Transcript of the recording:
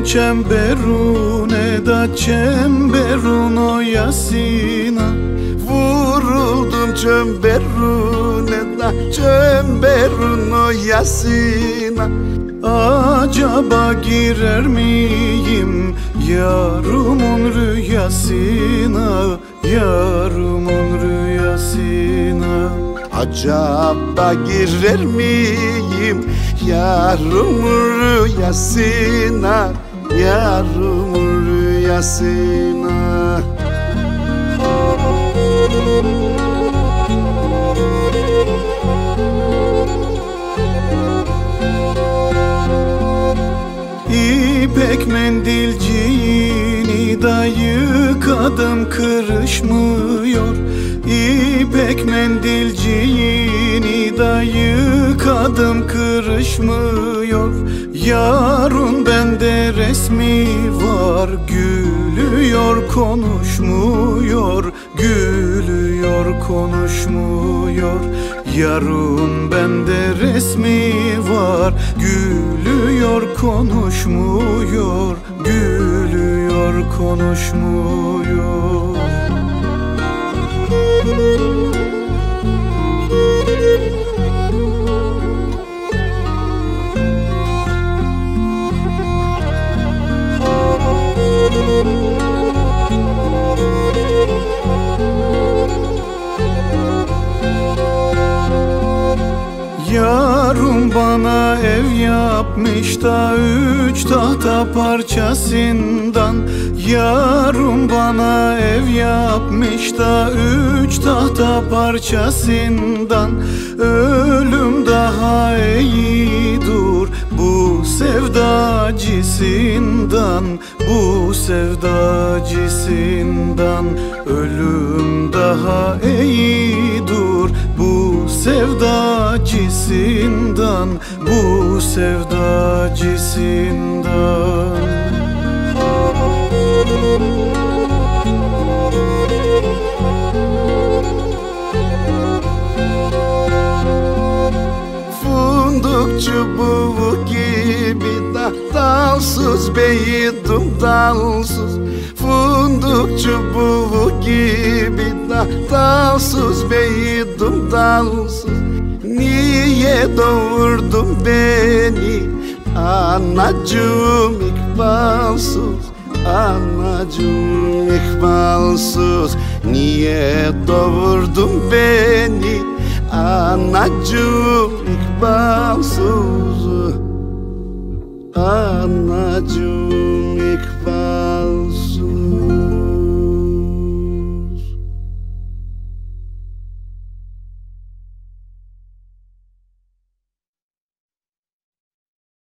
çemberune da çemberun oyasına. Vuruldum çemberune da çemberun oyasına. Acaba girer miyim yarımın rüyasına, yarımın rüyasına? Acaba girer miyim yarımın rüyasına, yarımın rüyasına? İpek mendilciğini da yıkadım kırışmıyor. İpek mendilciğini da yıkadım kırışmıyor. Yarın bende resmi var, gülüyor konuşmuyor, gülüyor konuşmuyor. Yarın bende resmi var, gülüyor konuşmuyor, gülüyor konuşmuyor. Yarın bana ev yapmış da 3 tahta parçasından. Yarın bana ev yapmış da 3 tahta parçasından. Ölüm daha iyidir bu sevdacısından, bu sevdacısından. Ölüm daha iyidir bu sevdacısından, bu sevdacısından. Fındık çubuğu gibi da dalsız beydim dalsız. Fındık çubuğu gibi da dalsız beydim dalsız. Niye doğurdun beni anacığım ikbalsız, anacığım ikbalsız? Niye doğurdun beni anacığım ikbalsız, anacığım